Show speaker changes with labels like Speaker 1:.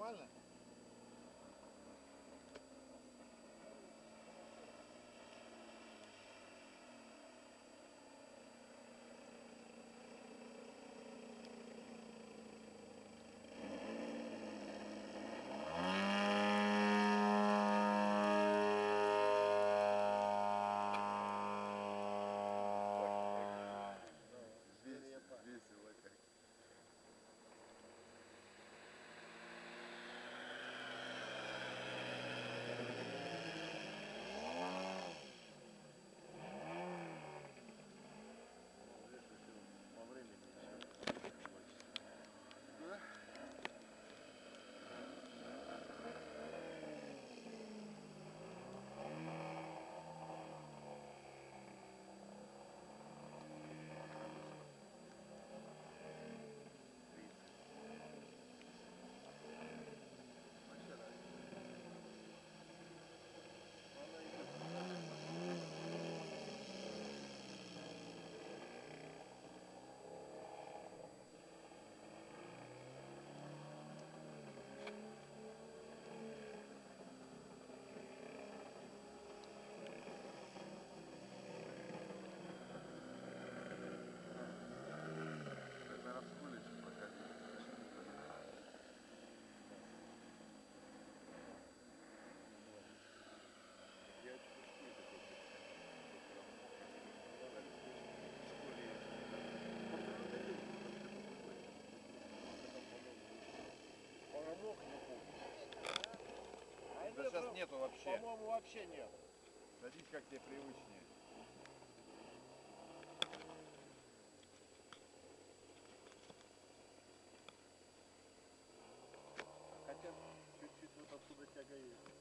Speaker 1: нормально?
Speaker 2: Весело как. По времени еще больше. Да? Наверное, в школе еще проходили. Я что-то в школе такой
Speaker 1: Помог, не помню.
Speaker 2: да сейчас нету вообще.
Speaker 1: По-моему, вообще нет.
Speaker 2: Садись, как тебе привычнее.
Speaker 1: Хотя чуть-чуть вот отсюда тяга есть.